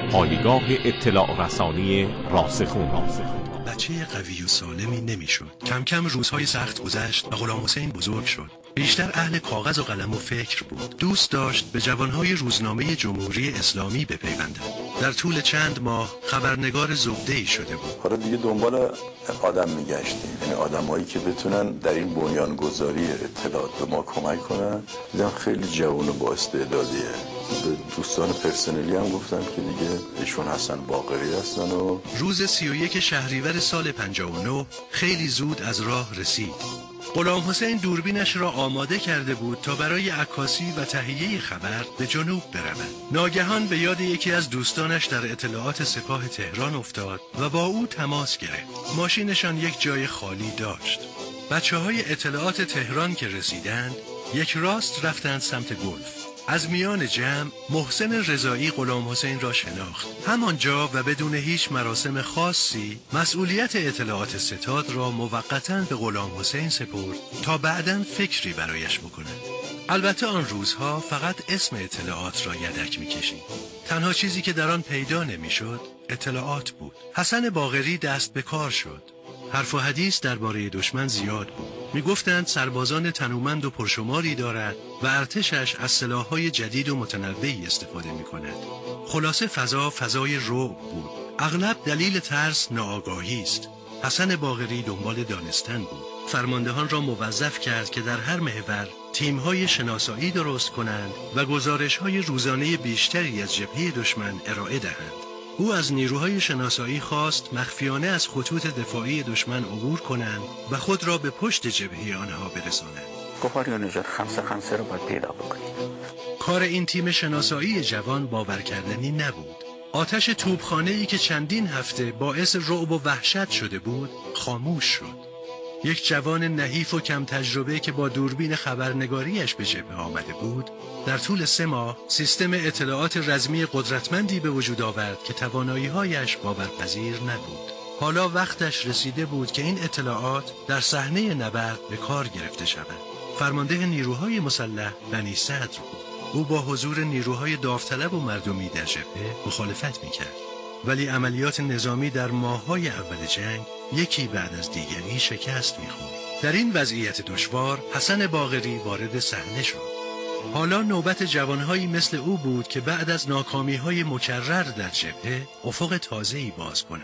پایگاه اطلاع رسانی راسخون. بچه قوی و سالمی نمیشد. کم کم روزهای سخت گذشت و غلام حسین بزرگ شد. بیشتر اهل کاغذ و قلم و فکر بود. دوست داشت به جوانهای روزنامه جمهوری اسلامی بپیوندد. در طول چند ماه خبرنگار زبده‌ای شده بود. حالا دیگه دنبال آدم میگشتیم، یعنی آدمایی که بتونن در این بنیانگذاری اطلاعات به ما کمک کنن. دیدم خیلی جوان و با استعدادیه. به دوستان پرسنلی هم گفتم که دیگه ایشون حسن باقری هستن. و روز 31 شهریور سال 59 خیلی زود از راه رسید. غلام حسین دوربینش را آماده کرده بود تا برای عکاسی و تهیه خبر به جنوب برود. ناگهان به یاد یکی از دوستانش در اطلاعات سپاه تهران افتاد و با او تماس گرفت. ماشینشان یک جای خالی داشت. بچه‌های اطلاعات تهران که رسیدند یک راست رفتند سمت گلف. از میان جمع محسن رضایی غلام حسین را شناخت. همانجا و بدون هیچ مراسم خاصی مسئولیت اطلاعات ستاد را موقتاً به غلام حسین سپرد تا بعداً فکری برایش بکند. البته آن روزها فقط اسم اطلاعات را یدک می‌کشید. تنها چیزی که در آن پیدا نمی‌شد اطلاعات بود. حسن باقری دست به کار شد. حرف و حدیث درباره دشمن زیاد بود. میگفتند سربازان تنومند و پرشماری دارد و ارتشش از سلاح‌های جدید و متنوعی استفاده می‌کند. خلاصه فضای رعب بود. اغلب دلیل ترس ناآگاهی است. حسن باقری دنبال دانستن بود. فرماندهان را موظف کرد که در هر محور تیم‌های شناسایی درست کنند و گزارش‌های روزانه بیشتری از جبهه دشمن ارائه دهند. او از نیروهای شناسایی خواست مخفیانه از خطوط دفاعی دشمن عبور کنند و خود را به پشت جبهه آنها برسانند. گفت نجات خمسه رو باید پیدا بکنید. کار این تیم شناسایی جوان باور کردنی نبود. آتش توپخانه‌ای که چندین هفته باعث رعب و وحشت شده بود خاموش شد. یک جوان نحیف و کم تجربه که با دوربین خبرنگاریش به جبهه آمده بود در طول 3 ماه سیستم اطلاعات رزمی قدرتمندی به وجود آورد که توانایی‌هایش باورپذیر نبود. حالا وقتش رسیده بود که این اطلاعات در صحنه نبرد به کار گرفته شود. فرمانده نیروهای مسلح بنی صدر بود. او با حضور نیروهای داوطلب و مردمی در جبهه مخالفت می‌کرد. ولی عملیات نظامی در ماه‌های اول جنگ یکی بعد از دیگری شکست می‌خورد. در این وضعیت دشوار حسن باقری وارد صحنه شد. حالا نوبت جوانهایی مثل او بود که بعد از ناکامی‌های مکرر در جبهه افق تازه‌ای باز کنند.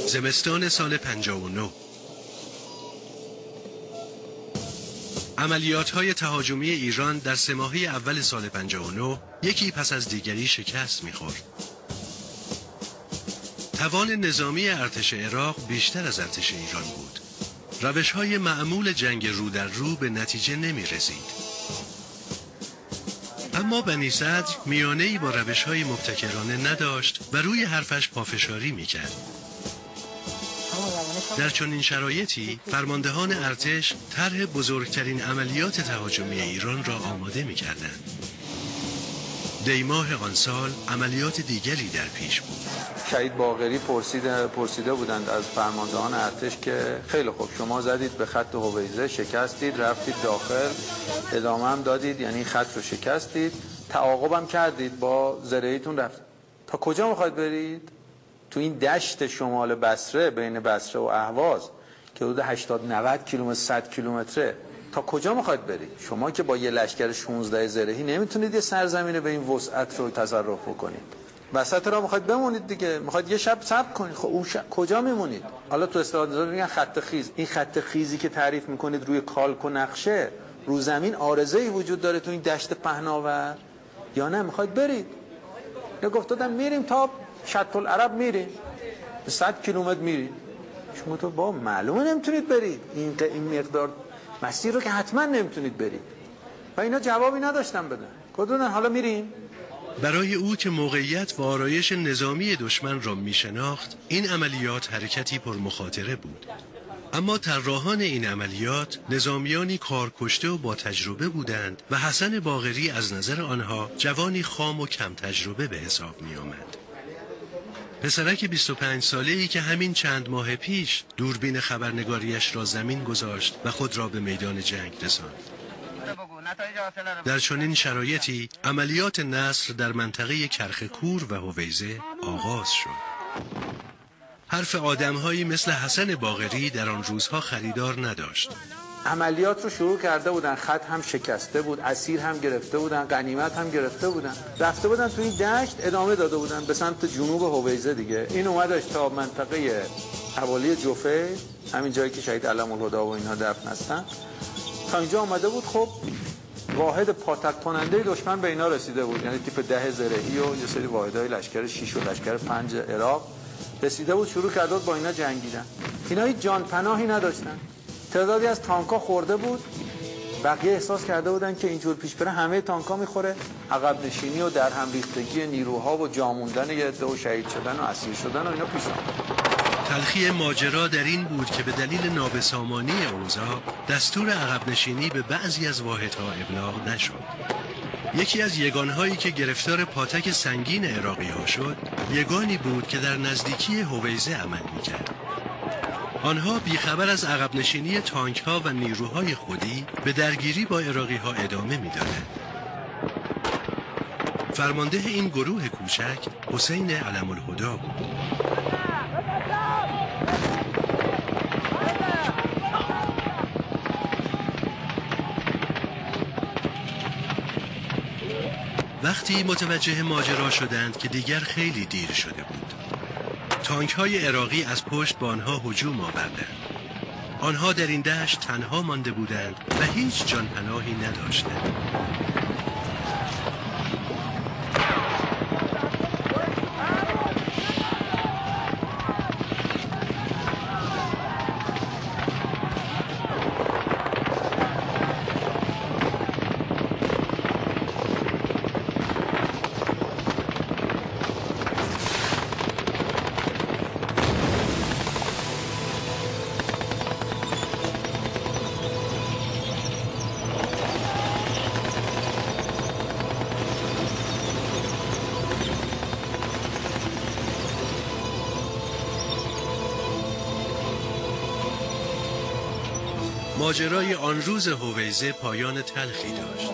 زمستان سال 59 عملیات‌های تهاجمی ایران در 3 ماهه اول سال 59 یکی پس از دیگری شکست می‌خورد. توان نظامی ارتش عراق بیشتر از ارتش ایران بود. روش‌های معمول جنگ رو در رو به نتیجه نمی‌رسید. اما بنی صدر میانه‌ای با روش‌های مبتکرانه نداشت و روی حرفش پافشاری می‌کرد. در چنین شرایطی فرماندهان ارتش طرح بزرگترین عملیات تهاجمی ایران را آماده می‌کردند. دیماه آن سال عملیات دیگری در پیش بود. شهید باقری پرسیده بودند از فرماندهان ارتش که خیلی خوب شما زدید به خط هویزه، شکستید، رفتید داخل، ادامه هم دادید، یعنی خط رو شکستید، تعاقبم کردید، با زرهیتون رفتید. تا کجا میخواید برید؟ تو این دشت شمال بصره بین بصره و اهواز که حدود 80-90 کیلومتر 100 کیلومتره، تا کجا میخواید برید؟ شما که با یه لشکر 16 زرهی نمیتونید یه سرزمین به این وسعت رو تصرف بکنید. وسط را میخواید بمونید دیگه، میخواید یه شب صبر کنید. خب کجا میمونید؟ حالا تو اصطلاح میگن خط خیز. این خط خیزی که تعریف میکنید روی کالک و نقشه، رو زمین عارضه‌ای وجود داره تو این دشت پهناور یا نه میخواید برید؟ یا گفتادم میریم تا شط العرب، میریم 100 کیلومتر میریم. شما تو با معلومه نمیتونید برید، این مقدار مسیر رو که حتما نمیتونید برید. و اینا جوابی نداشتن بدن. گفتن حالا میریم. برای او که موقعیت و آرایش نظامی دشمن را میشناخت، این عملیات حرکتی پر مخاطره بود. اما طراحان این عملیات نظامیانی کارکشته و با تجربه بودند و حسن باقری از نظر آنها جوانی خام و کم تجربه به حساب می آمد. پسرک 25 ساله‌ای که همین چند ماه پیش دوربین خبرنگاریش را زمین گذاشت و خود را به میدان جنگ رساند. در چنین شرایطی عملیات نصر در منطقه کرخکور و هویزه آغاز شد. حرف آدم‌هایی مثل حسن باقری در آن روزها خریدار نداشت. عملیات رو شروع کرده بودن، خط هم شکسته بود، اسیر هم گرفته بودن، غنیمت هم گرفته بودن، رفته بودن تو این دشت ادامه داده بودن به سمت جنوب هویزه دیگه. این اومدش تا منطقه حوالی جوفه، همین جایی که شهید علم الهدی و اینها دفن هستن، تا اینجا آمده بود. خب واحد پاتک کننده دشمن به اینا رسیده بود، یعنی تیپ 10 زرهی و یه سری واحدهای لشکر 6 و لشکر 5 عراق رسیده بود، شروع کرده بود با اینا جنگیدن. اینا هیچ جان پناهی نداشتن. تعدادی از تانکا خورده بود، بقیه احساس کرده بودن که اینجور پیش بره همه تانکا میخوره. عقب نشینی و در هم ریختگی نیروها و جا موندن یه عده و شهید شدن و اسیر شدن و اینا پیش آمد. تلخی ماجرا در این بود که به دلیل نابسامانی اوضاع دستور عقب نشینی به بعضی از واحدها ابلاغ نشد. یکی از یگانهایی که گرفتار پاتک سنگین عراقی ها شد، یگانی بود که در نزدیکی هویزه عمل میکرد. آنها بیخبر از عقب نشینی تانک ها و نیروهای خودی به درگیری با عراقی ها ادامه میدادند. فرمانده این گروه کوچک حسین علم الهدی بود. وقتی متوجه ماجرا شدند که دیگر خیلی دیر شده بود. تانک های عراقی از پشت به آنها هجوم آوردند. آنها در این دشت تنها مانده بودند و هیچ جان پناهی نداشتند. ماجرای آن روز هویزه پایان تلخی داشت.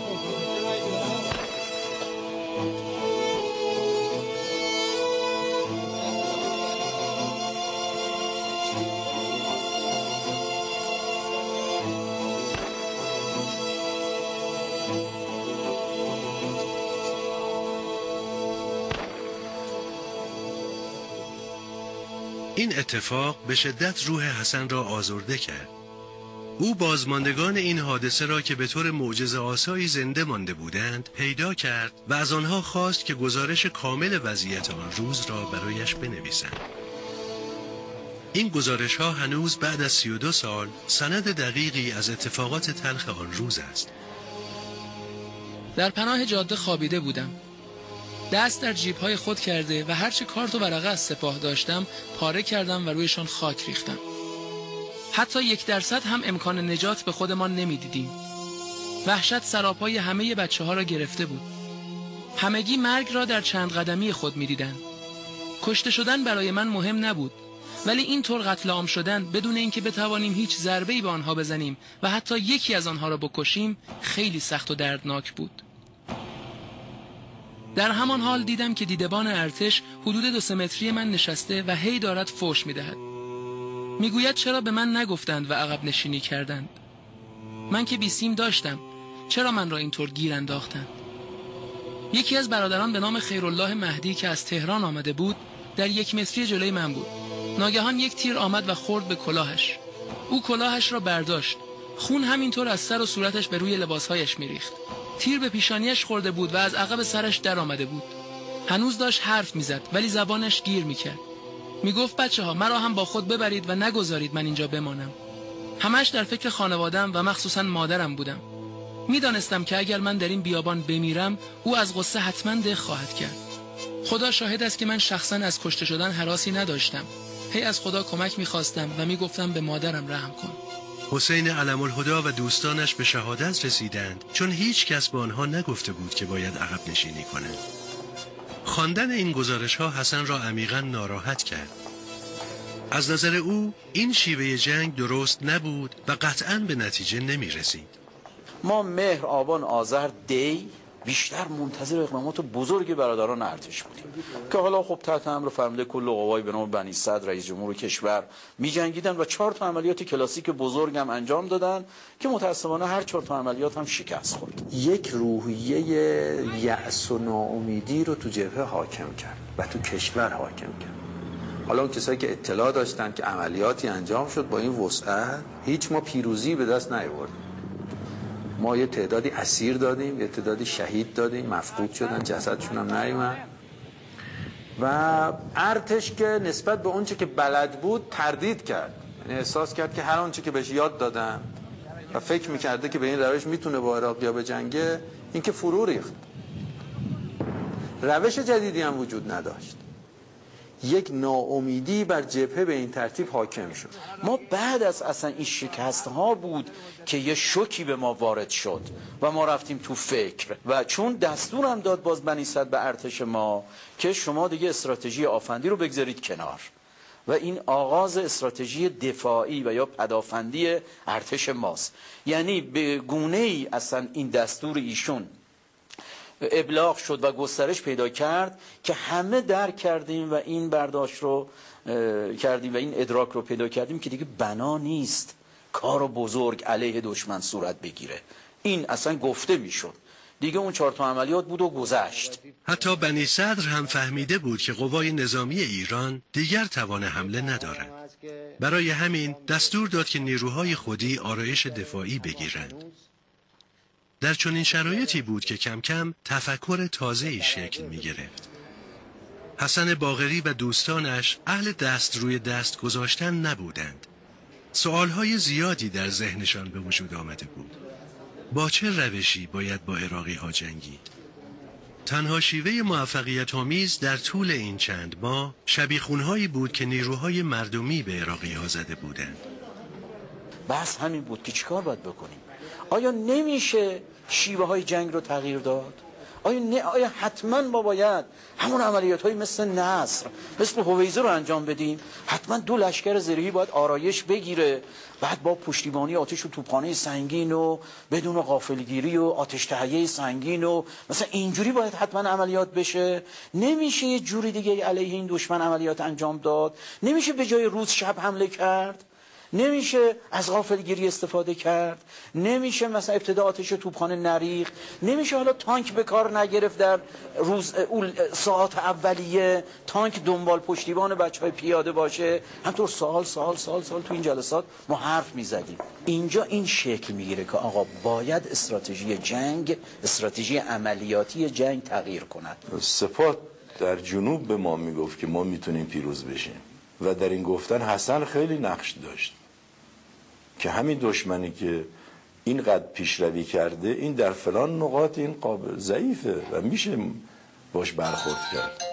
این اتفاق به شدت روح حسن را آزرده کرد. او بازماندگان این حادثه را که به طور معجزه‌آسایی زنده مانده بودند پیدا کرد و از آنها خواست که گزارش کامل وضعیت آن روز را برایش بنویسند. این گزارش ها هنوز بعد از 32 سال سند دقیقی از اتفاقات تلخ آن روز است. در پناه جاده خوابیده بودم. دست در جیب‌های خود کرده و هرچه کارت و ورقه از سپاه داشتم پاره کردم و رویشان خاک ریختم. حتی 1% هم امکان نجات به خودمان نمی‌دیدیم. وحشت سراپای همه بچه‌ها را گرفته بود. همگی مرگ را در چند قدمی خود می‌دیدند. کشته شدن برای من مهم نبود، ولی این طور قتل عام شدن بدون اینکه بتوانیم هیچ ضربه‌ای به آنها بزنیم و حتی یکی از آنها را بکشیم خیلی سخت و دردناک بود. در همان حال دیدم که دیدبان ارتش حدود 2 متری من نشسته و هی دارد فحش می‌دهد. میگوید چرا به من نگفتند و عقب نشینی کردند؟ من که 20 سیم داشتم، چرا من را اینطور گیر انداختند؟ یکی از برادران به نام خیرالله مهدی که از تهران آمده بود در 1 متری جلوی من بود. ناگهان یک تیر آمد و خورد به کلاهش. او کلاهش را برداشت. خون همینطور از سر و صورتش به روی لباسهایش میریخت. تیر به پیشانیش خورده بود و از عقب سرش در آمده بود. هنوز داشت حرف میزد ولی زبانش گیر میکرد. میگفت بچه‌ها مرا هم با خود ببرید و نگذارید من اینجا بمانم. همش در فکر خانواده‌ام و مخصوصا مادرم بودم. میدانستم که اگر من در این بیابان بمیرم او از غصه حتما دق خواهد کرد. خدا شاهد است که من شخصا از کشته شدن هراسی نداشتم. هی از خدا کمک میخواستم و میگفتم به مادرم رحم کن. حسین علم الهدا و دوستانش به شهادت رسیدند چون هیچ کس به آنها نگفته بود که باید عقب نشینی کنند. خواندن این گزارش ها حسن را عمیقاً ناراحت کرد. از نظر او این شیوه جنگ درست نبود و قطعاً به نتیجه نمی رسید. ما مهر، آبان، آذر، دی بیشتر منتظر اقدامات بزرگ برادران ارتش بودیم که حالا خب تحت امر فرمانده کل قوای به نام بنی صدر رئیس جمهور کشور می جنگیدن و 4 تا عملیات کلاسیک بزرگ هم انجام دادن که متاسفانه هر 4 تا عملیات هم شکست خورد. یک روحیه یأس و ناامیدی رو تو جبهه حاکم کرد و تو کشور حاکم کرد. حالا اون کسایی که اطلاع داشتن که عملیاتی انجام شد با این وسعت هیچ ما پیروزی به دست نیاوردیم. ما یه تعدادی اسیر دادیم، یه تعدادی شهید دادیم، مفقود شدن، جسدشون هم نیومد و ارتش که نسبت به اونچه که بلد بود تردید کرد، یعنی احساس کرد که هر آنچه که بهش یاد دادن و فکر میکرده که به این روش میتونه با عراقیا بجنگه این که فرو ریخت. روش جدیدی هم وجود نداشت. یک ناامیدی بر جبهه به این ترتیب حاکم شد. ما بعد از اصلا این شکست ها بود که یه شوکی به ما وارد شد و ما رفتیم تو فکر و چون دستور هم داد باز بنی صدر به ارتش ما که شما دیگه استراتژی آفندی رو بگذارید کنار و این آغاز استراتژی دفاعی و یا پدافندی ارتش ماست. یعنی به گونه‌ای اصلا این دستور ایشون ابلاغ شد و گسترش پیدا کرد که همه درک کردیم و این برداشت رو کردیم و این ادراک رو پیدا کردیم که دیگه بنا نیست کار بزرگ علیه دشمن صورت بگیره. این اصلا گفته میشد دیگه اون 4 تا عملیات بود و گذشت. حتی بنی صدر هم فهمیده بود که قوای نظامی ایران دیگر توان حمله ندارند. برای همین دستور داد که نیروهای خودی آرایش دفاعی بگیرند. در چنین شرایطی بود که کم کم تفکر تازه‌ای شکل می گرفت. حسن باقری و دوستانش اهل دست روی دست گذاشتن نبودند. سوالهای زیادی در ذهنشان به وجود آمده بود. با چه روشی باید با عراقی ها جنگید؟ تنها شیوه موفقیت آمیز در طول این چند ماه شبیخونهایی بود که نیروهای مردمی به عراقی ها زده بودند. بس همین بود که چیکار باید بکنیم؟ آیا نمیشه شیوه های جنگ رو تغییر داد؟ آیا حتما ما باید همون عملیات های مثل نصر مثل هویزه رو انجام بدیم؟ حتما 2 لشکر زرهی باید آرایش بگیره، بعد با پشتیبانی آتش و توپخانه سنگین و بدون غافلگیری و آتش تهیه سنگین و مثلا اینجوری باید حتما عملیات بشه؟ نمیشه یه جوری دیگه علیه این دشمن عملیات انجام داد؟ نمیشه به جای روز شب حمله کرد؟ نمیشه از غافلگیری استفاده کرد، نمیشه مثلا ابتدا آتش توپخانه نریخ، نمیشه حالا تانک به کار نگرفت در ساعات اولیه، تانک دنبال پشتیبان بچهای پیاده باشه. همطور سال تو این جلسات ما حرف میزدیم. اینجا این شکل میگیره که آقا باید استراتژی جنگ، استراتژی عملیاتی جنگ تغییر کند. سپاه در جنوب به ما میگفت که ما میتونیم پیروز بشیم و در این گفتن حسن خیلی نقش داشت که همین دشمنی که اینقدر پیشروی کرده این در فلان نقاط این قابل ضعیفه و میشه باش برخورد کرد.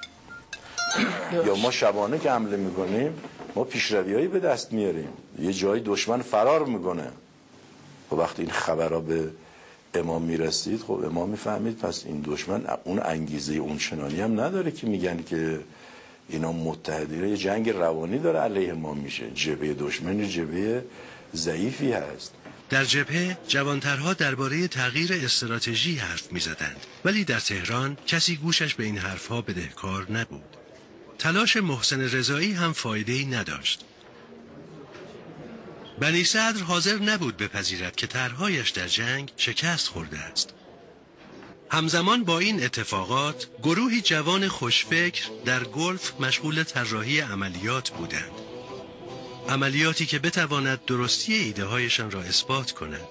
یا ما شبانه که حمله میکنیم ما پیشروی‌هایی به دست میاریم، یه جایی دشمن فرار میکنه و وقتی این خبرها به امام میرسید خب امام میفهمید پس این دشمن اون انگیزه اون چنانی هم نداره که میگن که اینا متحدین، یه جنگ روانی داره علیه ما میشه. جبهه دشمن جبهه ضعیفی هست. در جبهه جوانترها درباره تغییر استراتژی حرف میزدند، ولی در تهران کسی گوشش به این حرفها بدهکار نبود. تلاش محسن رضایی هم فایده‌ای نداشت. بنی صدر حاضر نبود بپذیرد که طرحهایش در جنگ شکست خورده است. همزمان با این اتفاقات گروهی جوان خوشفکر در گلف مشغول طراحی عملیات بودند. عملیاتی که بتواند درستی ایده هایشان را اثبات کند.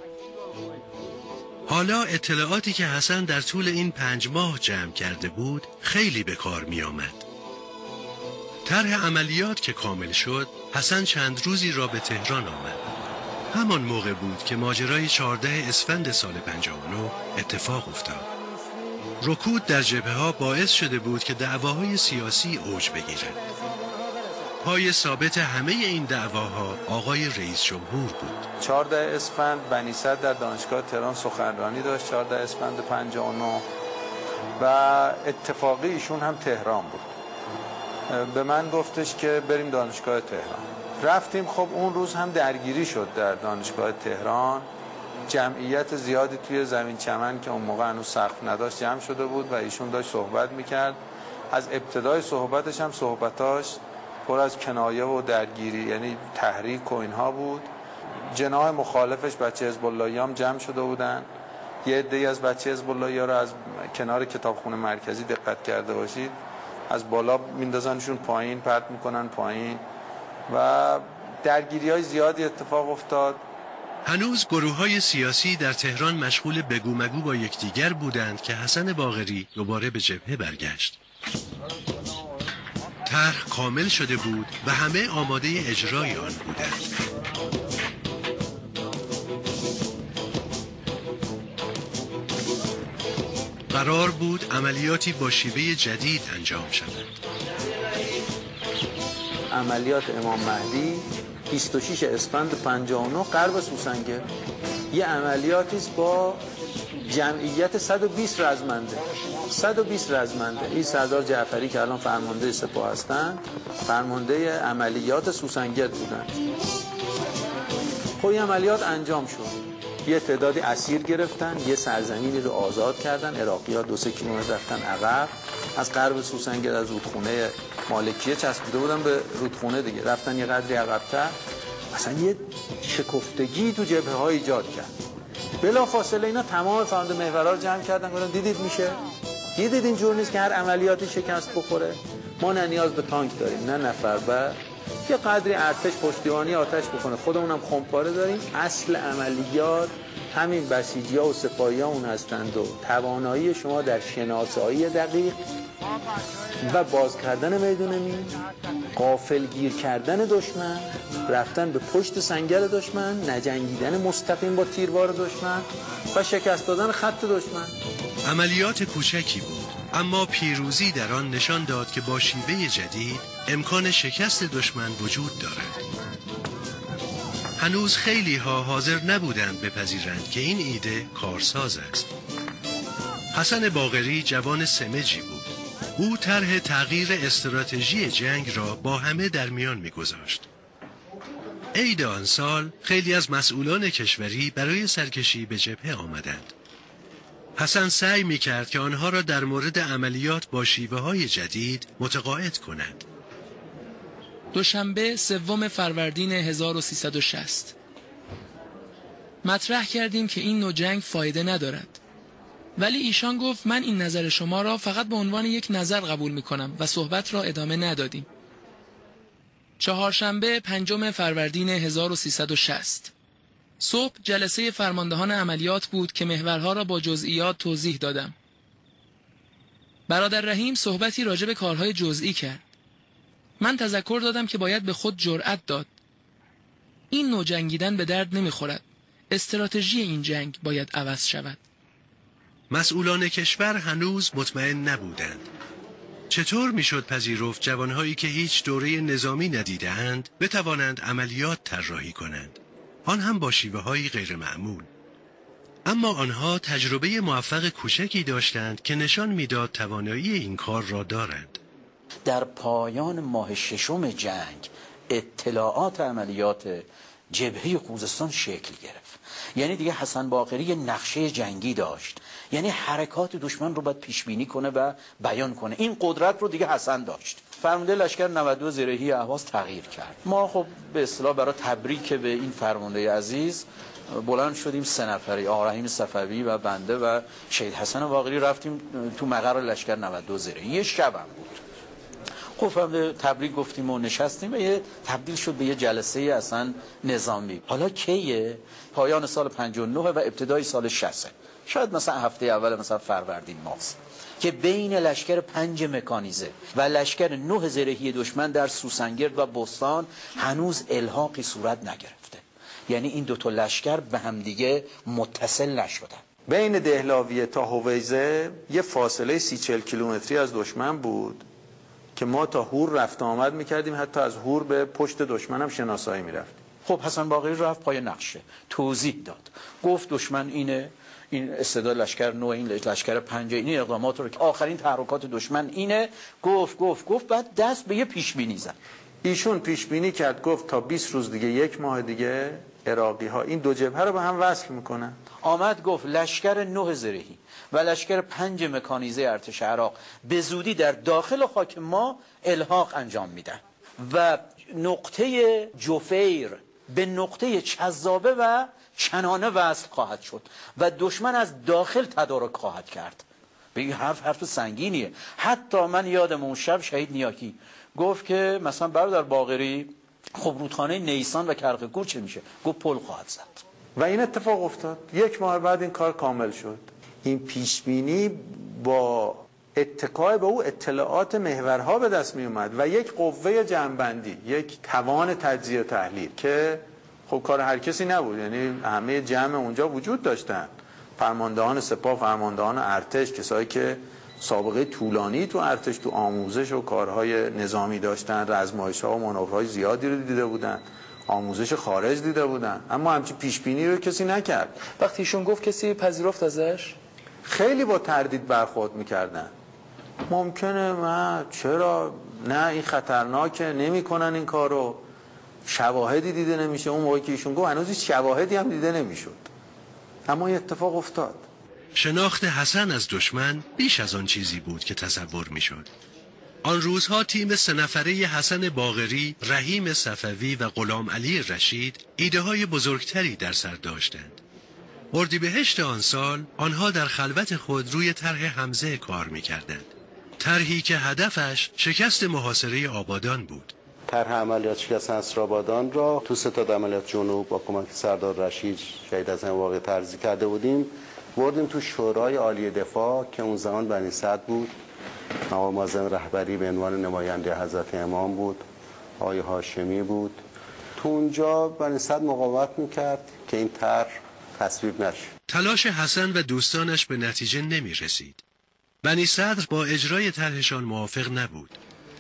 حالا اطلاعاتی که حسن در طول این 5 ماه جمع کرده بود خیلی به کار می آمد. طرح عملیات که کامل شد، حسن چند روزی را به تهران آمد. همان موقع بود که ماجرای 14 اسفند سال 59 اتفاق افتاد. رکود در جبهه‌ها باعث شده بود که دعواهای سیاسی اوج بگیرد. پای ثابت همه این دعواها آقای رئیس جمهور بود. 14 اسفند بنی صدر در دانشگاه تهران سخنرانی داشت، 14 اسفند 59 و اتفاقی ایشون هم تهران بود. به من گفتش که بریم دانشگاه تهران. رفتیم. خب اون روز هم درگیری شد در دانشگاه تهران. جمعیت زیادی توی زمین چمن که اون موقع هنوز سقف نداشت جمع شده بود و ایشون داشت صحبت میکرد. از ابتدای صحبتش هم صحبتاش پر از کنایه و درگیری، یعنی تحریک و اینها بود. جناح مخالفش بچه حزب اللهی هم جمع شده بودن. یه عده‌ای از بچه حزب اللهی ها رو از کنار کتابخونه مرکزی دقت کرده باشید از بالا میندازنشون پایین، پرت میکنن پایین و درگیری های زیادی اتفاق افتاد. هنوز گروه‌های سیاسی در تهران مشغول بگو مگو با یکدیگر بودند که حسن باقری دوباره به جبهه برگشت. طرح کامل شده بود و همه آماده اجرای آن بودند. قرار بود عملیاتی با شیوه جدید انجام شود. عملیات امام مهدی 26 اسفند 59 غرب سوسنگر. یه عملیاتی است با جمعیت 120 رزمنده. 120 رزمنده. این سردار جعفری که الان فرمانده سپاه هستند، فرمانده عملیات سوسنگر بودن. خب این عملیات انجام شد. یه تعدادی اسیر گرفتن، یه سرزمینی رو آزاد کردن. عراقی‌ها 2-3 کیلومتر رفتن عقب. از غرب سوسنگر از رودخونه مالکیه چسبیده بودن به رودخونه دیگه، رفتن یه قدری عقب‌تر. اصلا یه شکفتگی تو جبهه‌ها ایجاد کرد. بلافاصله اینا تمام فرمانده محورها رو جمع کردن، گفتن دیدید میشه؟ دیدید اینجور نیست که هر عملیاتی شکست بخوره. ما نه نیاز به تانک داریم، نه نفر بر، یه قدری ارتش پشتیبانی آتش بکنه، خودمون هم خمپاره داریم. اصل عملیات همین بسیجی‌ها و سپاهی‌هامون هستند و توانایی شما در شناسایی دقیق و باز کردن میدون مین، غافلگیر کردن دشمن، رفتن به پشت سنگر دشمن، نجنگیدن مستقیم با تیربار دشمن و شکست دادن خط دشمن. عملیات کوچکی بود، اما پیروزی در آن نشان داد که با شیوه جدید امکان شکست دشمن وجود دارد. هنوز خیلی ها حاضر نبودند بپذیرند که این ایده کارساز است. حسن باقری جوان سمجی بود. او طرح تغییر استراتژی جنگ را با همه در میان می‌گذاشت. عید آن سال خیلی از مسئولان کشوری برای سرکشی به جبهه آمدند. حسن سعی می‌کرد که آنها را در مورد عملیات با شیوه‌های جدید متقاعد کند. دوشنبه 3 فروردین 1360. مطرح کردیم که این نوع جنگ فایده ندارد. ولی ایشان گفت من این نظر شما را فقط به عنوان یک نظر قبول می کنم و صحبت را ادامه ندادیم. چهارشنبه 5 فروردین 1360. صبح جلسه فرماندهان عملیات بود که محورها را با جزئیات توضیح دادم. برادر رحیم صحبتی راجع به کارهای جزئی کرد. من تذکر دادم که باید به خود جرأت داد. این نوع جنگیدن به درد نمیخورد. استراتژی این جنگ باید عوض شود. مسئولان کشور هنوز مطمئن نبودند. چطور میشد پذیرفت جوانهایی که هیچ دوره نظامی ندیده‌اند بتوانند عملیات طراحی کنند؟ آن هم با شیوه‌های غیر معمول. اما آنها تجربه موفق کوچکی داشتند که نشان میداد توانایی این کار را دارند. در پایان ماه 6 جنگ اطلاعات عملیات جبهه خوزستان شکل گرفت. یعنی دیگه حسن باقری یه نقشه جنگی داشت. یعنی حرکات دشمن رو باید پیش بینی کنه و بیان کنه. این قدرت رو دیگه حسن داشت. فرمانده لشکر 92 زرهی اهواز تغییر کرد. ما خب به اصطلاح برای تبریک به این فرمانده عزیز بلند شدیم 3 نفری، آقا رحیم صفوی و بنده و شهید حسن باقری رفتیم تو مقر لشکر 92 زرهی. یه شبم بود. خب فرمانده تبریک گفتیم و نشستیم و یه تبدیل شد به یه جلسه اصلا نظامی. حالا کیه؟ پایان سال 59 و ابتدای سال 60. شاید مثلا هفته اول مثلا فروردین ماست که بین لشکر 5 مکانیزه و لشکر 9 زرهی دشمن در سوسنگرد و بستان هنوز الحاقی صورت نگرفته. یعنی این 2 لشکر به همدیگه متصل نشدن. بین دهلاویه تا هویزه یه فاصله 30-40 کیلومتری از دشمن بود که ما تا هور رفت آمد میکردیم، حتی از هور به پشت دشمن هم شناسایی میرفتیم. خب حسن باقری رفت پای نقشه توضیح داد، گفت دشمن اینه، این استعداد لشکر 9، این لشکر 5، این اقدامات رو که آخرین تحرکات دشمن اینه. گفت بعد دست به یه پیش بینی زد. ایشون پیش بینی کرد، گفت تا 20 روز دیگه، 1 ماه دیگه عراقی ها این 2 جبهه رو به هم وصل میکنن. آمد گفت لشکر 9 زرهی و لشکر 5 مکانیزه ارتش عراق به زودی در داخل خاک ما الحاق انجام میدن و نقطه جفیر به نقطه چذابه و چنانه وصل خواهد شد و دشمن از داخل تدارک خواهد کرد. به این حرف سنگینیه. حتی من یادم اون شب شهید نیاکی گفت که مثلا برادر باقری خب رودخانه نیسان و کرق‌کور چه میشه؟ گفت پل خواهد زد. و این اتفاق افتاد. 1 ماه بعد این کار کامل شد. این پیشبینی با اتکای به او اطلاعات محورها به دست می اومد و یک قوه جمع‌بندی، یک توان تجزیه و تحلیل که خب کار هر کسی نبود. یعنی همه جمع اونجا وجود داشتن، فرماندهان سپاه، فرماندهان ارتش، کسایی که سابقه طولانی تو ارتش، تو آموزش و کارهای نظامی داشتن، رزمایش‌ها و مانورهای زیادی رو دیده بودن، آموزش خارج دیده بودن، اما همچین پیشبینی رو کسی نکرد. وقتی ایشون گفت کسی پذیرفت ازش؟ خیلی با تردید برخورد میکردن. ممکنه من چرا نه، این خطرناکه، نمیکنن این کارو، شواهدی دیده نمیشه. اون موقعی که ایشون گفت هنوز هیچ شواهدی هم دیده نمیشد، اما این اتفاق افتاد. شناخت حسن از دشمن بیش از آن چیزی بود که تصور میشد. آن روزها تیم 3 نفره حسن باقری، رحیم صفوی و غلام علی رشید ایده های بزرگتری در سر داشتند. اردیبهشت آن سال آنها در خلوت خود روی طرح حمزه کار میکردند. طرحی که هدفش شکست محاصره آبادان بود. طرح عملیات شکست اسرآبادان را تو ستاد عملیات جنوب با کمک سردار رشید شهید حسن واقعی ترزی کرده بودیم، بردیم تو شورای عالی دفاع که اون زمان بنی سعد بود، مقام معظم رهبری به عنوان نماینده حضرت امام بود، آقای هاشمی بود. تو اونجا بنی سعد مقاومت میکرد که این طرح تصویب نشه. تلاش حسن و دوستانش به نتیجه نمی رسید. بنی صدر با اجرای طرحشان موافق نبود.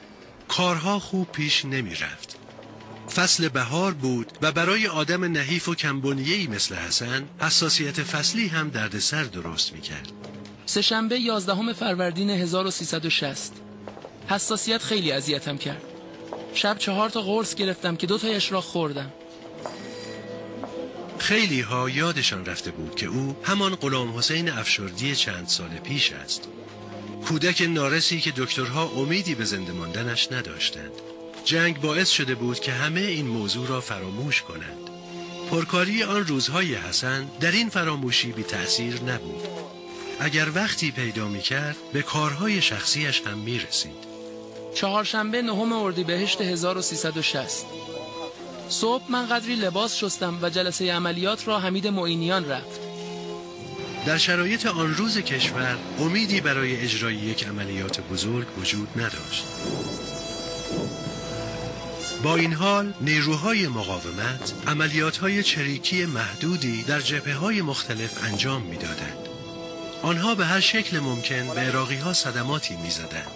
کارها خوب پیش نمی رفت. فصل بهار بود و برای آدم نحیف و کمبنیه‌ای مثل حسن حساسیت فصلی هم دردسر درست می کرد. سه‌شنبه 11 فروردین 1360. حساسیت خیلی اذیتم کرد. شب 4 تا قرص گرفتم که 2 تایش را خوردم. خیلی ها یادشان رفته بود که او همان غلام حسین افشردی چند سال پیش است. کودک نارسی که دکترها امیدی به زنده ماندنش نداشتند. جنگ باعث شده بود که همه این موضوع را فراموش کنند. پرکاری آن روزهای حسن در این فراموشی بی تأثیر نبود. اگر وقتی پیدا می کرد به کارهای شخصیش هم می رسید. چهارشنبه 9 اردیبهشت 1360 صبح من قدری لباس شستم و جلسه عملیات را حمید معینیان رفت. در شرایط آن روز کشور امیدی برای اجرای یک عملیات بزرگ وجود نداشت. با این حال نیروهای مقاومت عملیات‌های چریکی محدودی در جبهه‌های مختلف انجام می‌دادند. آنها به هر شکل ممکن به عراقی‌ها صدماتی می‌زدند.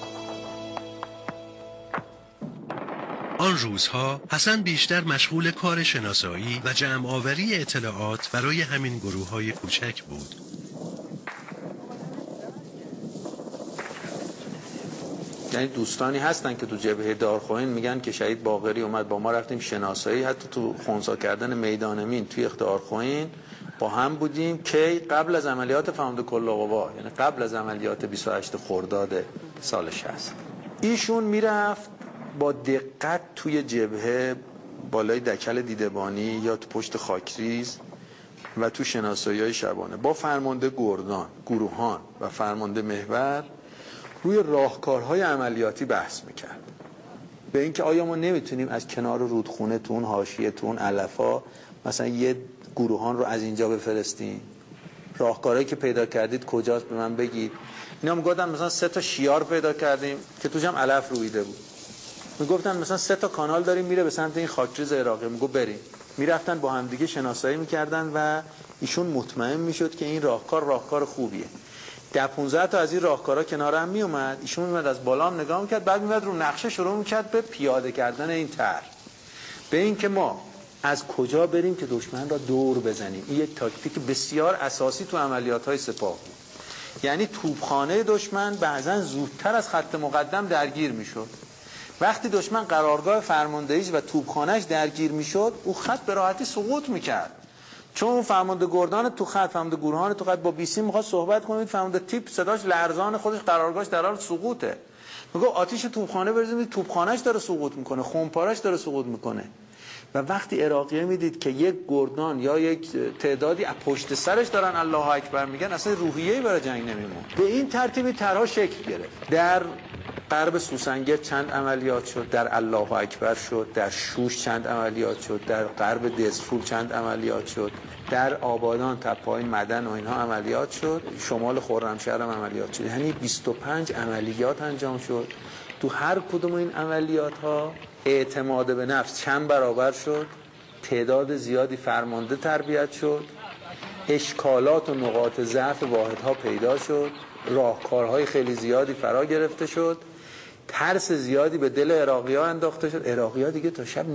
آن روزها حسن بیشتر مشغول کار شناسایی و جمع‌آوری اطلاعات برای همین گروه‌های کوچک بود. یعنی دوستانی هستن که تو جبهه دارخوین میگن که شهید باقری اومد با ما رفتیم شناسایی، حتی تو خنثی کردن میدان مین توی دارخوین با هم بودیم که قبل از عملیات فرمانده کل قوا، یعنی قبل از عملیات 28 خرداد سال 60. ایشون میرفت با دقت توی جبهه بالای دکل دیدبانی یا تو پشت خاکریز و تو شناسایی‌های شبانه با فرمانده گردان، گروهان و فرمانده محور روی راهکارهای عملیاتی بحث میکرد. به اینکه آیا ما نمیتونیم از کنار رودخونه تون، حاشیه تون، علفا مثلا یه گروهان رو از اینجا بفرستیم؟ راهکارهایی که پیدا کردید کجاست به من بگید. اینا میگفتن مثلا 3 تا شیار پیدا کردیم که توش هم علف رویده بود. میگفتن مثلا 3 تا کانال داریم میره به سمت این خاکریز عراقی، میگو بریم. میرفتن با هم دیگه شناسایی میکردن و ایشون مطمئن میشد که این راهکار خوبیه. 15 تا از این راهکارها کنار هم می اومد، ایشون میاد از بالا هم نگاه میکرد، بعد میاد رو نقشه شروع میکرد به پیاده کردن این طرح، به این که ما از کجا بریم که دشمن را دور بزنیم. این یک تاکتیک بسیار اساسی تو عملیات‌های سپاه بود. یعنی توپخانه دشمن بعضا زودتر از خط مقدم درگیر میشد. وقتی دشمن قرارگاه فرماندهیش و توپخانهش درگیر میشد، او خط به راحتی سقوط میکرد. چون فرمانده گردان تو خط، فرمانده گروهان تو خط با بیسی میخواد صحبت کنید، فرمانده تیپ صداش لرزان خودش قرارگاهش در حال سقوطه. میگه آتش توپخانه بریزید، توپخانهش داره سقوط میکنه، خونپارش داره سقوط میکنه. و وقتی عراقیه میدید که یک گردان یا یک تعدادی پشت سرش دارن الله اکبر میگن، اصلا روحیه‌ای برای جنگ نمیمونه. به این ترتیبی طرها شکل گرفت. در غرب سوسنگر چند عملیات شد، در الله اکبر شد، در شوش چند عملیات شد، در غرب دزفول چند عملیات شد، در آبادان تپه‌های مدن و اینها عملیات شد، شمال خرمشهر هم عملیات شد. یعنی 25 عملیات انجام شد. تو هر کدوم این عملیات ها اعتماد به نفس چند برابر شد، تعداد زیادی فرمانده تربیت شد، اشکالات و نقاط ضعف واحدها پیدا شد، راهکارهای خیلی زیادی فرا گرفته شد، ترس زیادی به دل عراقی‌ها انداخته شد. عراقی‌ها دیگه تا شب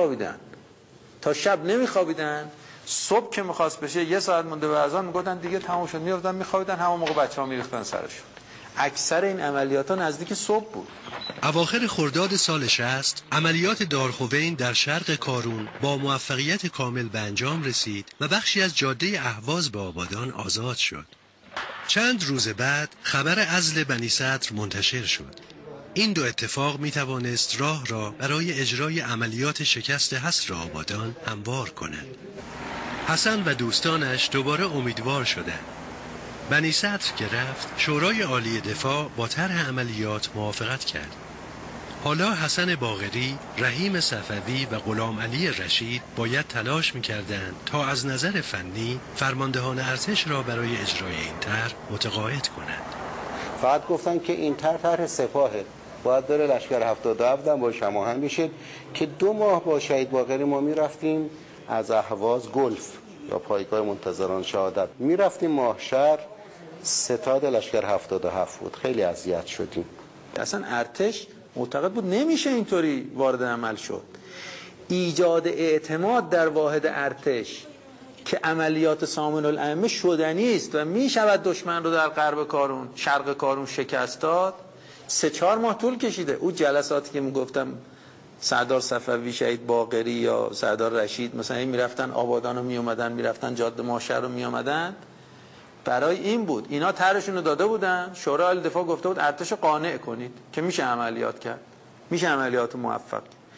نمیخوابیدن. صبح که میخواست بشه 1 ساعت مونده به اذان میگفتن دیگه تمام شد، میافتادن میخوابیدن، همون موقع بچه‌ها میریختن سرشون. اکثر این عملیات‌ها نزدیک صبح بود. اواخر خرداد سال 60 عملیات دارخوین در شرق کارون با موفقیت کامل به انجام رسید و بخشی از جاده اهواز به آبادان آزاد شد. چند روز بعد خبر عزل بنی صدر منتشر شد. این دو اتفاق می توانست راه را برای اجرای عملیات شکست حصر آبادان هموار کند. حسن و دوستانش دوباره امیدوار شدند. بنی صدر که رفت، شورای عالی دفاع با طرح عملیات موافقت کرد. حالا حسن باقری، رحیم صفوی و غلام علی رشید باید تلاش می‌کردند تا از نظر فنی فرماندهان ارتش را برای اجرای این طرح متقاعد کنند. فقط گفتن که این طرح سپاهه، باید بره لشکر 77 هم با شما هم بشه که 2 ماه با شهید باقری ما میرفتیم از اهواز گلف یا پایگاه منتظران شهادت میرفتیم ماهشهر، ستاد لشکر 77 بود. خیلی اذیت شدیم. اصلا ارتش معتقد بود نمیشه اینطوری وارد عمل شد. ایجاد اعتماد در واحد ارتش که عملیات سامن الائمه شدنی است و میشود دشمن رو در غرب کارون، شرق کارون شکست داد، 3-4 ماه طول کشیده. او جلساتی که میگفتم سردار صفوی، شهید باقری یا سردار رشید مثلا این میرفتن آبادان رو میومدن، میرفتن جاده ماهشهر رو میومدن، برای این بود. اینا طرحشون رو داده بودن، شورای عالی دفاع گفته بود ارتش قانع کنید که میشه عملیات کرد، میشه عملیات موفق.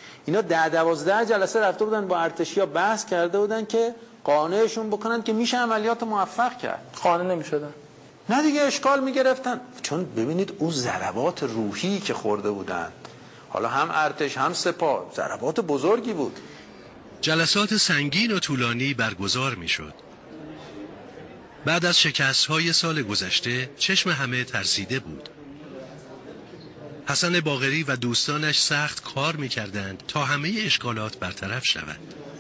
اینا 10-12 جلسه رفته بودن با ارتشیا بحث کرده بودن که قانعشون بکنن که میشه عملیات موفق کرد. قانع نمیشدن. نه دیگه اشکال میگرفتن، چون ببینید اون ضربات روحی که خورده بودن، حالا هم ارتش هم سپاه، ضربات بزرگی بود. جلسات سنگین و طولانی برگزار میشد. بعد از شکست‌های سال گذشته چشم همه ترسیده بود. حسن باقری و دوستانش سخت کار می‌کردند تا همه اشکالات برطرف شود.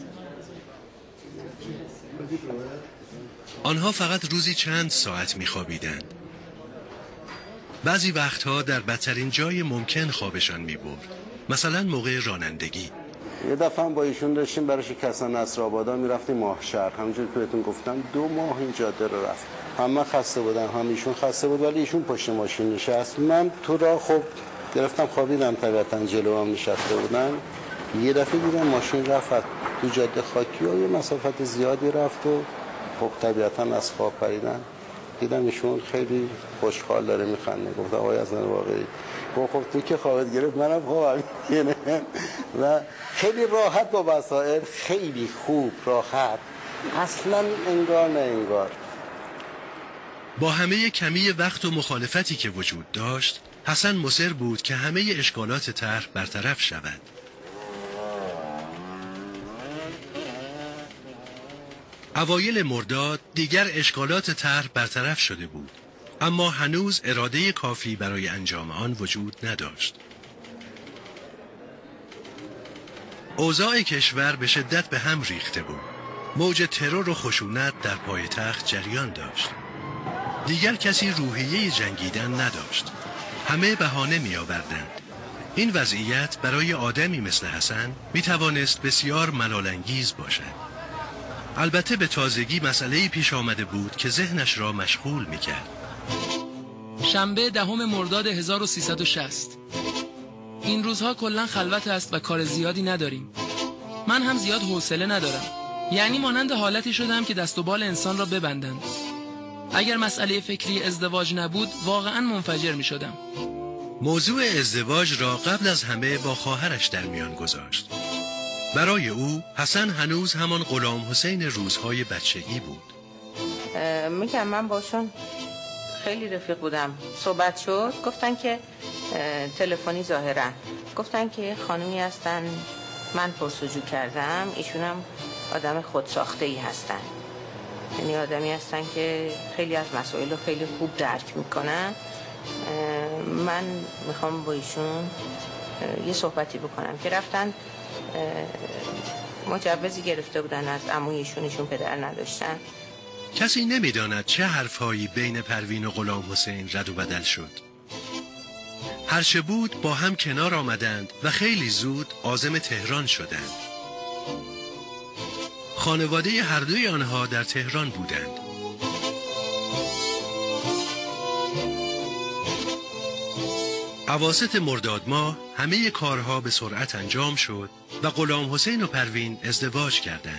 آنها فقط روزی چند ساعت می‌خوابیدند. بعضی وقتها در بدترین جای ممکن خوابشان می‌برد. مثلا موقع رانندگی. یه دفعه هم با ایشون داشتیم برای شکستن نصرآبادا میرفتیم ماهشهر، همونجوری که بهتون گفتم 2 ماه این جاده رو رفت. هم من خسته بودم هم ایشون خسته بود، ولی ایشون پشت ماشین نشست، من تو راه خب گرفتم خوابیدم، طبیعتا جلو هم نشسته بودن. یه دفعه دیدم ماشین رفت تو جاده خاکی و یه مسافت زیادی رفت و خب طبیعتا از خواب پریدن. دیدم ایشون خیلی خوشحال داره میخنده. گفتم آقای حسن باقری، خب تو که خوابت گرفت منم خوابم میاد. و خیلی راحت با وسایل، خیلی خوب راحت، اصلا انگار نه انگار. با همه کمی وقت و مخالفتی که وجود داشت، حسن مصر بود که همه اشکالات طرح برطرف شود. اوایل مرداد دیگر اشکالات طرح برطرف شده بود، اما هنوز اراده کافی برای انجام آن وجود نداشت. اوضاع کشور به شدت به هم ریخته بود. موج ترور و خشونت در پایتخت جریان داشت. دیگر کسی روحیه جنگیدن نداشت. همه بهانه می آوردند. این وضعیت برای آدمی مثل حسن می توانست بسیار ملال‌انگیز باشد. البته به تازگی مسئله‌ای پیش آمده بود که ذهنش را مشغول می کرد. شنبه 10 مرداد 1360. این روزها کلا خلوت است و کار زیادی نداریم. من هم زیاد حوصله ندارم. یعنی مانند حالتی شدم که دست و بال انسان را ببندند. اگر مسئله فکری ازدواج نبود واقعا منفجر می شدم. موضوع ازدواج را قبل از همه با خواهرش در میان گذاشت. برای او حسن هنوز همان غلام حسین روزهای بچگی بود. میگم من باشون خیلی رفیق بودم. صحبت شد، گفتن که تلفنی ظاهرا گفتن که خانومی هستن، من پرسجو کردم، ایشونم آدم خودساخته‌ای هستن، یعنی آدمی هستن که خیلی از مسائل رو خیلی خوب درک میکنن. من میخوام با ایشون یه صحبتی بکنم که رفتن مجوزی گرفته بودن از عمویشون، ایشون پدر نداشتن. کسی نمیداند چه حرفهایی بین پروین و غلام حسین رد و بدل شد. هرچه بود با هم کنار آمدند و خیلی زود عازم تهران شدند. خانواده هر دوی آنها در تهران بودند. اواسط مرداد ماه همه کارها به سرعت انجام شد و غلام حسین و پروین ازدواج کردند.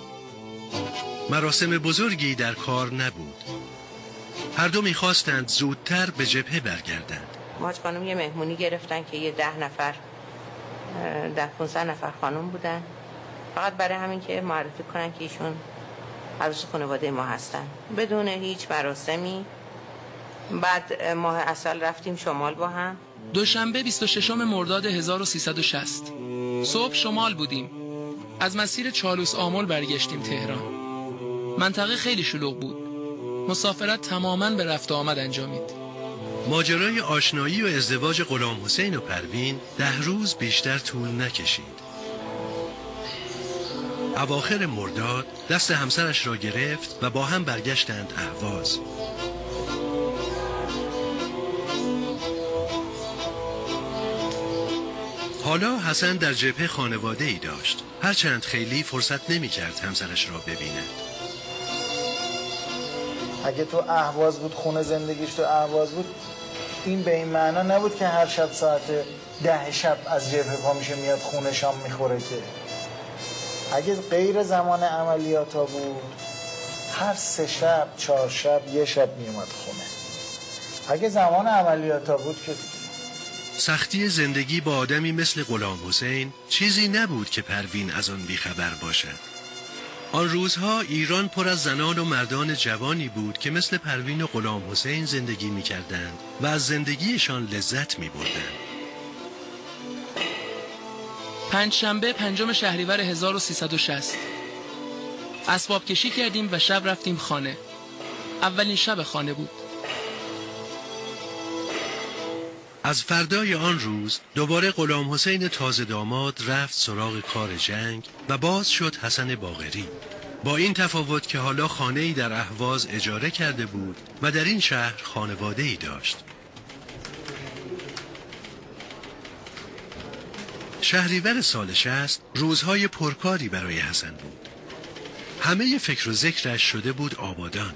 مراسم بزرگی در کار نبود. هر دو می‌خواستند زودتر به جبهه برگردند. ماج خانم یه مهمونی گرفتن که یه 10 نفر 15 نفر خانم بودن، فقط برای همین که معرفی کنن که ایشون عروس خانواده ما هستن، بدون هیچ مراسمی. بعد ماه عسل رفتیم شمال با هم. دوشنبه 26 مرداد 1360 صبح شمال بودیم. از مسیر چالوس آمل برگشتیم تهران. منطقه خیلی شلوغ بود. مسافرت تماماً به رفت و آمد انجامید. ماجرای آشنایی و ازدواج غلام حسین و پروین 10 روز بیشتر طول نکشید. اواخر مرداد دست همسرش را گرفت و با هم برگشتند اهواز. حالا حسن در جبهه خانواده‌ای داشت. هرچند خیلی فرصت نمی‌کرد همسرش را ببیند. اگه تو اهواز بود، خونه زندگیش تو اهواز بود، این به این معنا نبود که هر شب ساعت 10 شب از جبهه پا میشه میاد خونه شام میخوره. که اگه غیر زمان عملیاتا بود هر 3 شب 4 شب 1 شب میومد خونه. اگه زمان عملیاتا بود که سختی زندگی با آدمی مثل غلام حسین چیزی نبود که پروین از آن بیخبر باشد. آن روزها ایران پر از زنان و مردان جوانی بود که مثل پروین و غلام حسین زندگی می کردند و از زندگیشان لذت می بردند. پنجشنبه 5 شهریور 1360 اسباب کشی کردیم و شب رفتیم خانه. اولین شب خانه بود. از فردای آن روز دوباره غلام حسین تازه داماد رفت سراغ کار جنگ و باز شد حسن باقری، با این تفاوت که حالا خانه‌ای در اهواز اجاره کرده بود و در این شهر خانواده‌ای داشت. شهریور سال 60 روزهای پرکاری برای حسن بود. همه فکر و ذکرش شده بود آبادان.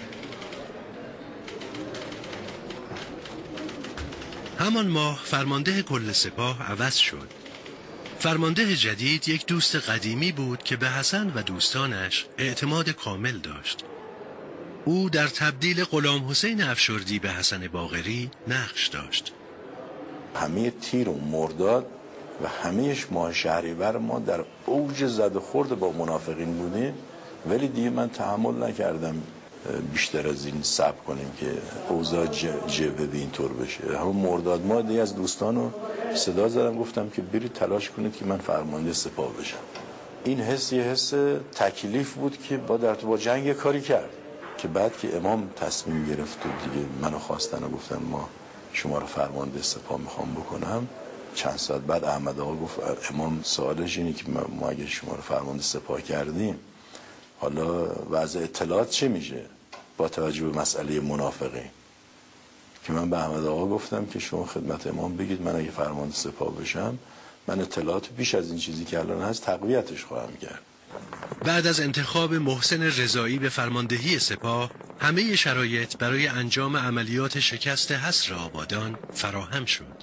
همان ماه فرمانده کل سپاه عوض شد. فرمانده جدید یک دوست قدیمی بود که به حسن و دوستانش اعتماد کامل داشت. او در تبدیل غلام حسین افشردی به حسن باقری نقش داشت. همه تیر و مرداد و همهش ماه شهریور ما در اوج زد و خورد با منافقین بودیم، ولی دیگه من تحمل نکردم بیشتر از این صبر کنیم که اوضاع جبهه به این طور بشه. همون مرداد ما دیگه از دوستانو صدا زدم، گفتم که برید تلاش کنید که من فرمانده سپاه بشم. این حس یه حس تکلیف بود که با جنگ کاری کرد که بعد که امام تصمیم گرفت و دیگه منو خواستن و گفتن ما شما رو فرمانده سپاه میخوام بکنم، چند ساعت بعد احمد آقا گفت امام سوالش اینه که ما اگه شما رو فرمانده سپاه کردیم حالا وضع اطلاعات چه میشه با توجه به مسئله منافقین؟ که من به احمد آقا گفتم که شما خدمت امام بگید من اگه فرمانده سپاه بشم من اطلاعات بیش از این چیزی که الان هست تقویتش خواهم کرد. بعد از انتخاب محسن رضایی به فرماندهی سپاه همه شرایط برای انجام عملیات شکست حصر آبادان فراهم شد.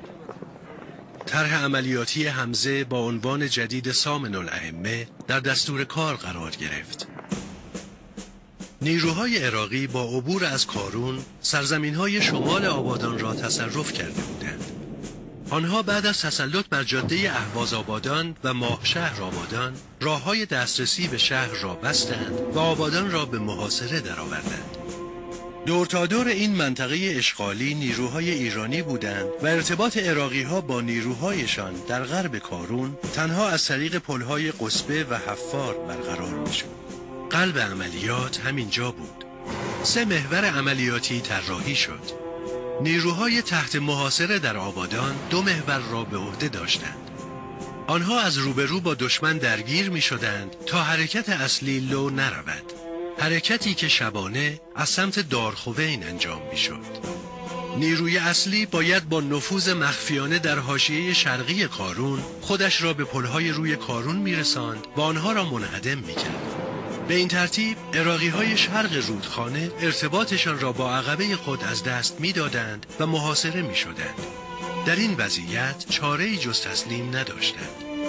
طرح عملیاتی حمزه با عنوان جدید سامن الائمه در دستور کار قرار گرفت. نیروهای عراقی با عبور از کارون سرزمین‌های شمال آبادان را تصرف کرده بودند. آنها بعد از تسلط بر جاده اهواز آبادان و ماهشهر آبادان راه‌های دسترسی به شهر را بستند و آبادان را به محاصره درآوردند. دور تا دور این منطقه اشغالی نیروهای ایرانی بودند و ارتباط عراقی‌ها با نیروهایشان در غرب کارون تنها از طریق پل‌های قصبه و حفار برقرار می‌شد. قلب عملیات همینجا بود. 3 محور عملیاتی طراحی شد. نیروهای تحت محاصره در آبادان 2 محور را به عهده داشتند. آنها از روبرو با دشمن درگیر می‌شدند تا حرکت اصلی لو نرود. حرکتی که شبانه از سمت دارخوین انجام می‌شد. نیروی اصلی باید با نفوذ مخفیانه در حاشیه شرقی کارون خودش را به پل‌های روی کارون می‌رساند و آنها را منهدم می‌کرد. به این ترتیب عراقی‌های شرق رودخانه ارتباطشان را با عقبه خود از دست می‌دادند و محاصره می‌شدند. در این وضعیت چاره‌ای جز تسلیم نداشتند.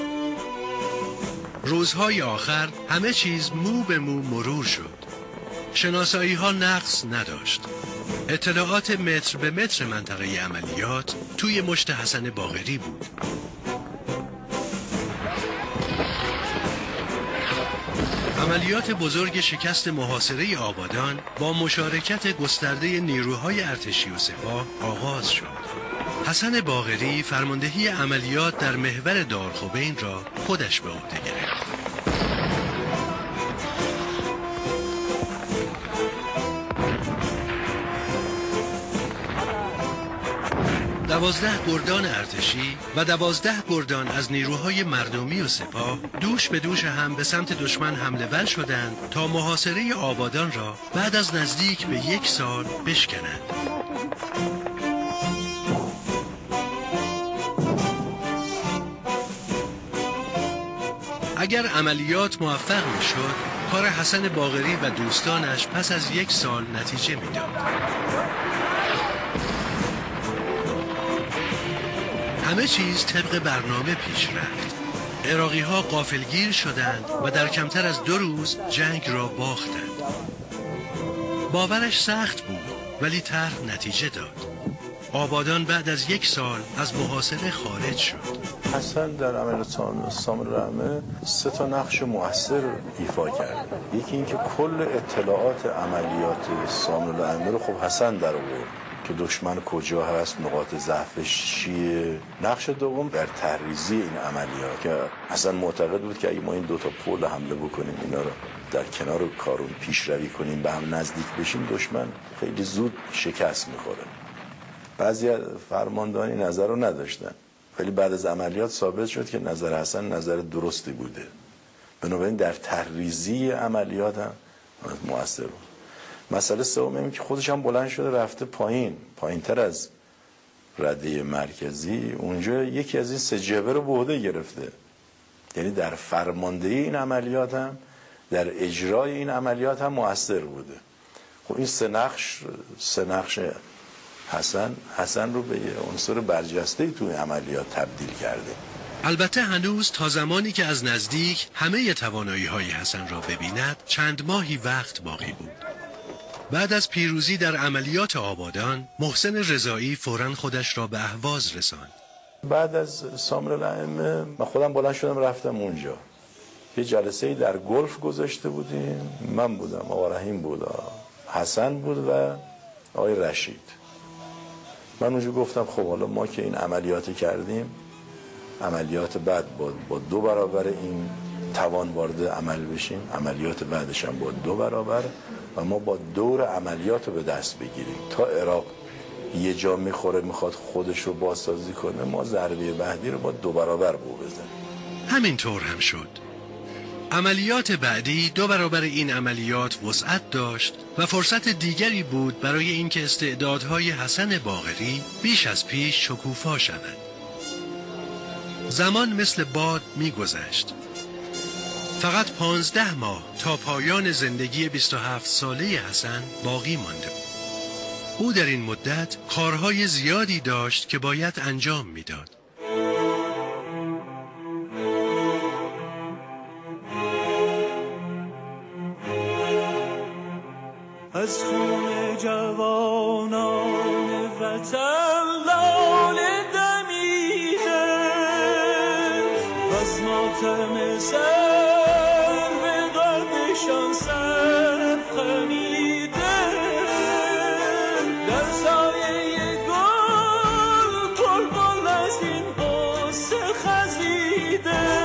روزهای آخر همه چیز مو به مو مرور شد. شناسایی ها نقص نداشت. اطلاعات متر به متر منطقه عملیات توی مشت حسن باقری بود. عملیات بزرگ شکست محاصره آبادان با مشارکت گسترده نیروهای ارتشی و سپاه آغاز شد. حسن باقری فرماندهی عملیات در محور دارخوین را خودش به عهده گرفت. دوازده گردان ارتشی و 12 گردان از نیروهای مردمی و سپاه دوش به دوش هم به سمت دشمن حمله ور شدند تا محاصره آبادان را بعد از نزدیک به 1 سال بشکنند. اگر عملیات موفق می‌شد، کار حسن باقری و دوستانش پس از 1 سال نتیجه می‌داد. همه چیز طبق برنامه پیش رفت. عراقی‌ها غافلگیر شدند و در کمتر از 2 روز جنگ را باختند. باورش سخت بود ولی طرح نتیجه داد. آبادان بعد از 1 سال از محاصره خارج شد. حسن در عملیات سامر الائمه 3 نقش مؤثر ایفا کرد. یکی اینکه کل اطلاعات عملیات سامر الائمه رو خب حسن در آورد که دشمن کجا هست، نقاط ضعفش چیه. نقش دوم در تحریزی این عملیات که حسن معتقد بود که اگه ما این 2 تا پل حمله بکنیم، اینا رو در کنار کارون پیشروی کنیم، به هم نزدیک بشیم، دشمن خیلی زود شکست میخوره. بعضی فرماندهان این نظر رو نداشتن، ولی بعد از عملیات ثابت شد که نظر حسن نظر درستی بوده. بنابراین در تحریزی عملیات هم مؤثر بود. مسئله سوم اینه که خودش هم بلند شده رفته پایین‌تر از رده مرکزی، اونجا یکی از این 3 جبهه رو به عهده گرفته. یعنی در فرماندهی این عملیات هم، در اجرای این عملیات هم مؤثر بوده. خب این 3 نقش حسن رو به یه عنصر برجسته‌ای توی عملیات تبدیل کرده. البته هنوز تا زمانی که از نزدیک همه توانایی‌های حسن را ببیند چند ماهی وقت باقی بود. بعد از پیروزی در عملیات آبادان، محسن رضایی فوراً خودش را به اهواز رساند. بعد از سامر الائمه من خودم بلند شدم رفتم اونجا. یه جلسه‌ای در گلف گذاشته بودیم، من بودم، آقا رحیم بود، حسن بود و آقای رشید. من اونجا گفتم خب حالا ما که این عملیات کردیم، عملیات بعد با 2 برابر این توان وارد عمل بشیم، عملیات بعدش هم با 2 برابر و ما با دور عملیات رو به دست بگیریم. تا عراق یه جا میخواد خودش رو بازسازی کنه، ما ضربه بعدی رو با 2 برابر بو بزنیم. همینطور هم شد. عملیات بعدی 2 برابر این عملیات وسعت داشت و فرصت دیگری بود برای اینکه استعدادهای حسن باقری بیش از پیش شکوفا شوند. زمان مثل باد می‌گذشت. فقط 15 ماه تا پایان زندگی 27 ساله حسن باقی مانده بود. او در این مدت کارهای زیادی داشت که باید انجام میداد. از خون جوانان وطن لاله دمیده، از ماتم سر به قلبشان سر خمیده، در سایه گل بلبل از این غصه خزیده.